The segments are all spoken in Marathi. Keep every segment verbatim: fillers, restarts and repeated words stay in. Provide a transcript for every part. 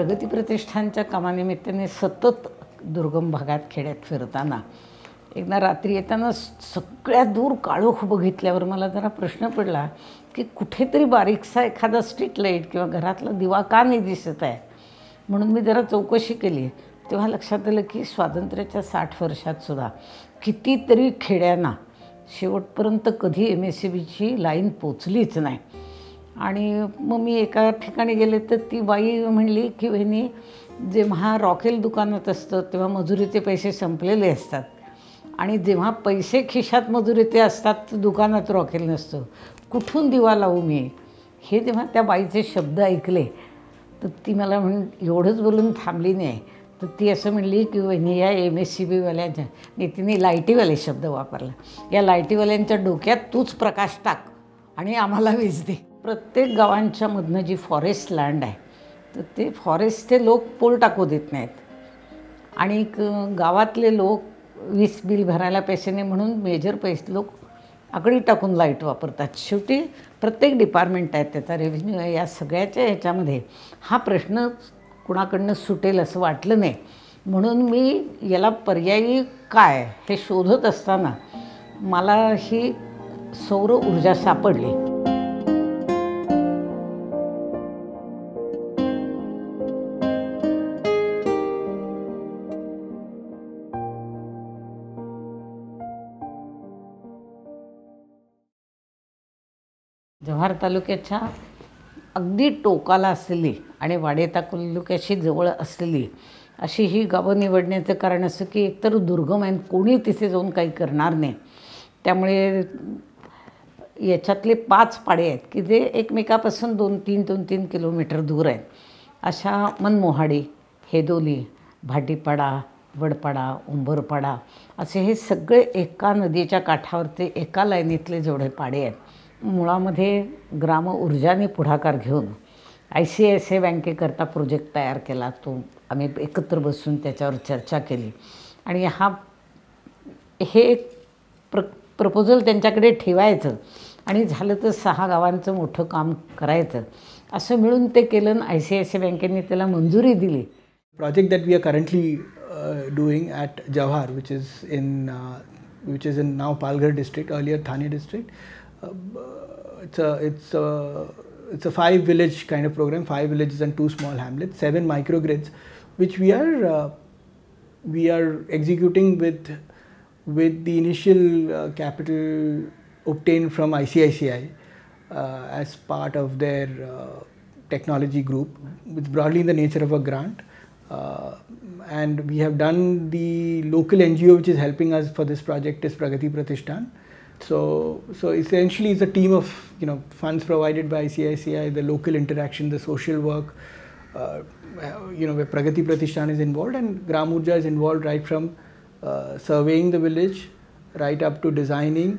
प्रगती प्रतिष्ठानच्या कामानिमित्ताने सतत दुर्गम भागात खेड्यात फिरताना एकदा रात्री येताना सगळ्यात दूर काळोख बघितल्यावर मला जरा प्रश्न पडला की कुठेतरी बारीकसा एखादा स्ट्रीट लाईट किंवा घरातला दिवा का नाही दिसत आहे. म्हणून मी जरा चौकशी केली. तेव्हा लक्षात आलं की स्वातंत्र्याच्या साठ वर्षात सुद्धा कितीतरी खेड्यांना शेवटपर्यंत कधी एम एस सी बीची लाईन पोचलीच नाही. आणि मग मी एका ठिकाणी गेले तर ती बाई म्हणली की वहिनी जेव्हा रॉकेल दुकानात असतं तेव्हा मजुरीचे पैसे संपलेले असतात आणि जेव्हा पैसे खिशात मजुरीचे असतात तर दुकानात रॉकेल नसतं, कुठून दिवा लावू मी. हे जेव्हा त्या बाईचे शब्द ऐकले तर ती मला म्हण एवढंच बोलून थांबली नाही. तर ती असं म्हणली की वहिनी या एम एस सी बीवाल्यांच्या नाही, तिने लाईटीवाले शब्द वापरला, या लाईटीवाल्यांच्या डोक्यात तूच प्रकाश टाक आणि आम्हाला वीज दे. प्रत्येक गावांच्या मधनं जी फॉरेस्ट लँड आहे तर ते फॉरेस्टचे लोक पोल टाकू देत नाहीत आणि गावातले लोक वीज बिल भरायला पैसे नाही म्हणून मेजर पैसे लोक आकडी टाकून लाईट वापरतात. शेवटी प्रत्येक डिपार्टमेंट आहे, त्याचा रेव्हेन्यू आहे, या सगळ्याच्या ह्याच्यामध्ये हा प्रश्न कुणाकडनं सुटेल असं वाटलं नाही. म्हणून मी याला पर्यायी काय हे शोधत असताना मला ही सौर ऊर्जा सापडली. जव्हार तालुक्याच्या अगदी टोकाला असलेली आणि वाडे तालुक्याशी जवळ असलेली अशी ही गावं निवडण्याचं कारण असं की एकतर दुर्गम आहे, कोणी तिथे जाऊन काही करणार नाही. त्यामुळे याच्यातले पाच पाडे आहेत की जे एकमेकापासून दोन तीन दोन तीन किलोमीटर दूर आहेत. अशा मनमोहाडी, हेदोली, भाटीपाडा, वडपाडा, उंबरपाडा असे हे सगळे एका नदीच्या काठावरचे एका लाईनीतले जेवढे पाडे आहेत. मुळामध्ये ग्राम ऊर्जाने पुढाकार घेऊन I C I C I बँकेकरता प्रोजेक्ट तयार केला. तो आम्ही एकत्र बसून त्याच्यावर चर्चा केली आणि हा हे एक प्र प्रपोजल त्यांच्याकडे ठेवायचं आणि झालं तर सहा गावांचं मोठं काम करायचं असं मिळून ते केलं. I C I C I बँकेने त्याला मंजुरी दिली. Project that we are currently doing at Jawhar which is in which is in now Palghar district, earlier Thane district. Uh, it's a it's a it's a five village kind of program, five villages and two small hamlets, seven microgrids, which we are uh, we are executing with with the initial uh, capital obtained from I C I C I uh, as part of their uh, technology group. It's broadly in the nature of a grant, uh, and we have done the local N G O which is helping us for this project is Pragati Pratishthan. So, so essentially it's a team of, you know, funds provided by I C I C I, the local interaction, the social work, uh, you know, where Pragati Pratishthan is involved, and Gram Urja is involved right from uh, surveying the village, right up to designing,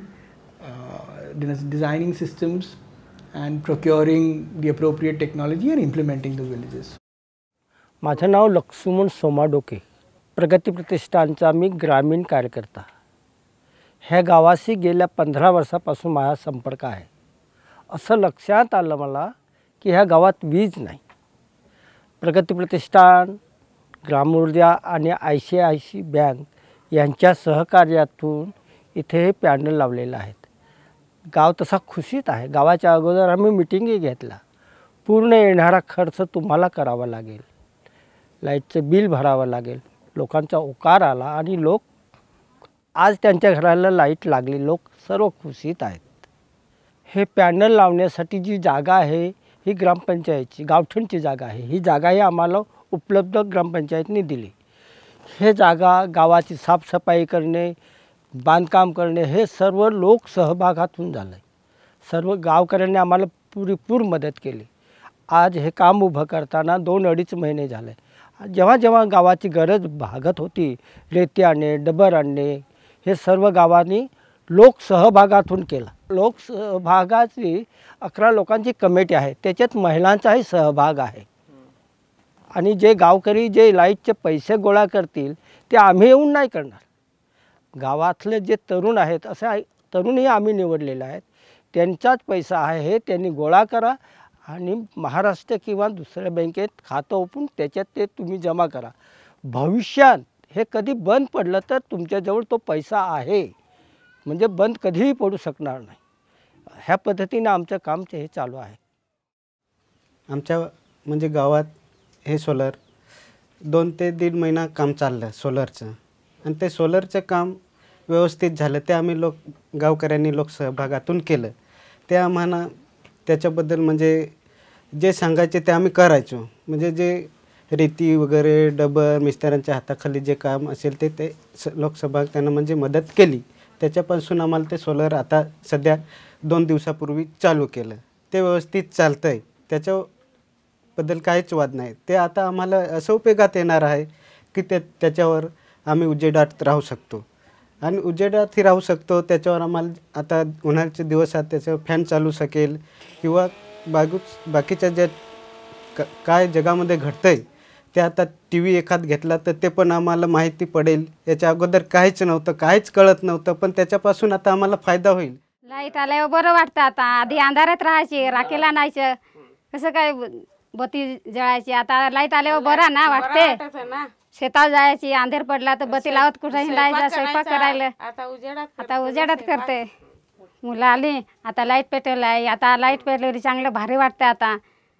uh, designing systems and procuring the appropriate technology and implementing the villages. माझं नाव लक्ष्मण सोमा डोके, प्रगती प्रतिष्ठानचा मी ग्रामीण कार्यकर्ता. ह्या गावाशी गेल्या पंधरा वर्षापासून माझा संपर्क आहे. असं लक्षात आलं मला की ह्या गावात वीज नाही. प्रगती प्रतिष्ठान, ग्राम ऊर्जा आणि I C I C bank यांच्या सहकार्यातून इथे हे पॅनल लावलेलं आहेत. गाव तसा खुशीत आहे. गावाच्या अगोदर आम्ही मिटिंगही घेतला. पूर्ण येणारा खर्च तुम्हाला करावा लागेल, लाईटचं बिल भरावं लागेल. लोकांचा ओकार आला आणि लोक आज त्यांच्या घराला लाईट लागली. लोक सर्व खुशीत आहेत. हे पॅनल लावण्यासाठी जी जागा आहे ही ग्रामपंचायतची गावठणची जागा आहे. ही जागा ही आम्हाला उपलब्ध ग्रामपंचायतने दिली. हे जागा गावाची साफसफाई करणे, बांधकाम करणे हे सर्व लोक सहभागातून झालं आहे. सर्व गावकऱ्यांनी आम्हाला पुरेपूर मदत केली. आज हे काम उभं करताना दोन अडीच महिने झाले. जेव्हा जेव्हा गावाची गरज भागत होती, रेती आणणे, डबर आणणे, हे सर्व गावांनी लोक सहभागातून केलं. लोक सहभागाची अकरा लोकांची कमिटी आहे, त्याच्यात महिलांचाही सहभाग आहे. आणि जे गावकरी जे लाईटचे पैसे गोळा करतील ते आम्ही येऊन नाही करणार. गावातले जे तरुण आहेत, असे तरुणही आम्ही निवडलेले आहेत, त्यांचाच पैसा आहे, हे त्यांनी गोळा करा आणि महाराष्ट्र किंवा दुसऱ्या बँकेत खातं ओपन त्याच्यात ते तुम्ही जमा करा. भविष्यात हे कधी बंद पडलं तर तुमच्याजवळ तो पैसा आहे, म्हणजे बंद कधीही पडू शकणार नाही. ह्या पद्धतीने आमचं काम ते हे चालू आहे. आमच्या म्हणजे गावात हे सोलर दोन ते दीड महिना काम चाललं सोलरचं, आणि ते सोलरचं काम व्यवस्थित झालं. ते आम्ही लोक गावकऱ्यांनी लोकसहभागातून केलं. ते आम्हाला त्याच्याबद्दल म्हणजे जे सांगायचे ते आम्ही करायचो. म्हणजे जे रेती वगैरे डबर मिस्त्र्यांच्या हाताखाली जे काम असेल ते ते स लोकसभा त्यांना म्हणजे मदत केली. त्याच्यापासून आम्हाला ते सोलर आता सध्या दोन दिवसापूर्वी चालू केलं. ते व्यवस्थित चालतं आहे, त्याच्याबद्दल काहीच वाद नाही. ते आता आम्हाला असं उपयोगात येणार आहे की त्या त्याच्यावर आम्ही उजेडात राहू शकतो, आणि उजेडातही राहू शकतो. त्याच्यावर आम्हाला आता उन्हाळ्याचे दिवस आहेत त्याच्यावर फॅन चालू शकेल, किंवा बागूच बाकीच्या ज्या क काय जगामध्ये घडतं आहे ते आता टी व्ही एखाद घेतला तर ते पण आम्हाला माहिती पडेल. याच्या अगोदर काहीच नव्हतं, काहीच कळत नव्हतं, पण त्याच्यापासून आता आम्हाला फायदा होईल. लाईट आल्यावर बरं वाटतं. आता आधी अंधारात राहायचे, राखेला आणायचं, कसं काय बत्ती जळायची. आता लाईट आल्यावर बरं ना वाटते. शेतात जायची, अंधेर पडला तर बत्ती लावत कुठे हिंडायचं, स्वयंपाक करायला. आता उजेडात करते. मुलं आली, आता लाईट पेटवलं आहे, आता लाईट पेटवली चांगलं भारी वाटतं आता.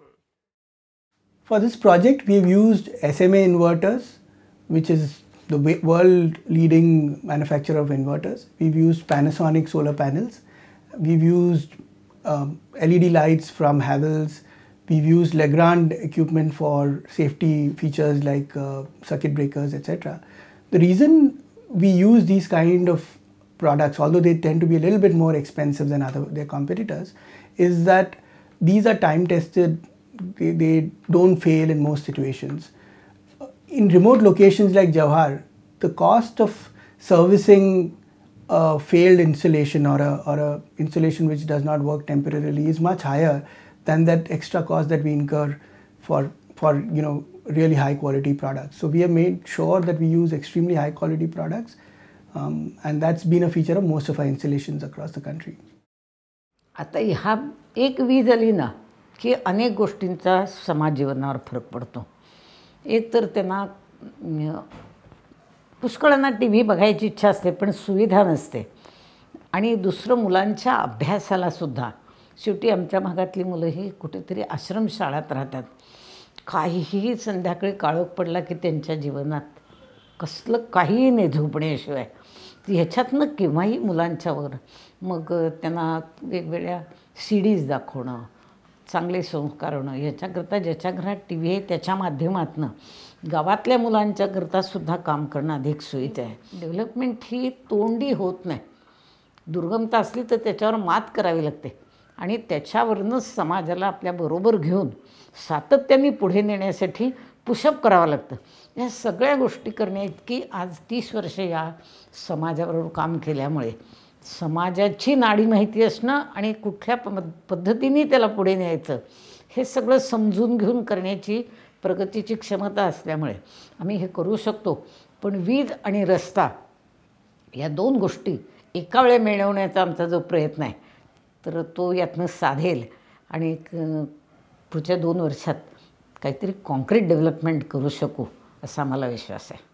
For this project, we've used S M A inverters, which is the world leading manufacturer of inverters. We've used Panasonic solar panels. We've used um, L E D lights from Havells. We've used Legrand equipment for safety features like uh, circuit breakers, et cetera. The reason we use these kind of products, although they tend to be a little bit more expensive than other their competitors, is that these are time tested. They, they don't fail in most situations. In remote locations like Jawahar, the cost of servicing a failed installation or a, or a installation which does not work temporarily is much higher than that extra cost that we incur for, for you know, really high quality products. So we have made sure that we use extremely high quality products, um, and that's been a feature of most of our installations across the country. आता ह्या एक वीज आली ना की अनेक गोष्टींचा समाज जीवनावर फरक पडतो. एक तर त्यांना पुष्कळांना टी व्ही बघायची इच्छा असते पण सुविधा नसते, आणि दुसरं मुलांच्या अभ्यासाला सुद्धा. शेवटी आमच्या भागातली मुलं ही कुठेतरी आश्रमशाळात राहतात. काहीही संध्याकाळी काळोख पडला की त्यांच्या जीवनात कसलं काहीही नाही झोपण्याशिवाय. ह्याच्यातनं केव्हाही मुलांच्यावर मग त्यांना वेगवेगळ्या सी डीज दाखवणं, चांगले संस्कार होणं, ह्याच्याकरता ज्याच्या घरात टी व्ही आहे त्याच्या माध्यमातून गावातल्या मुलांच्याकरता सुद्धा काम करणं अधिक सोयीचं आहे. डेव्हलपमेंट ही तोंडी होत नाही. दुर्गमता असली तर त्याच्यावर मात करावी लागते, आणि त्याच्यावरूनच समाजाला आपल्याबरोबर घेऊन सातत्याने पुढे नेण्यासाठी पुशअप करावं लागतं. या सगळ्या गोष्टी करण्याइतकी आज तीस वर्ष या समाजाबरोबर काम केल्यामुळे समाजाची नाडी माहिती असणं आणि कुठल्या प पद्धतीने त्याला पुढे न्यायचं हे सगळं समजून घेऊन करण्याची प्रगतीची क्षमता असल्यामुळे आम्ही हे करू शकतो. पण वीज आणि रस्ता या दोन गोष्टी एका वेळे मिळवण्याचा आमचा जो प्रयत्न आहे तर तो यातनं साधेल, आणि पुढच्या दोन वर्षात काहीतरी कॉन्क्रीट डेव्हलपमेंट करू शकू असा मला विश्वास आहे.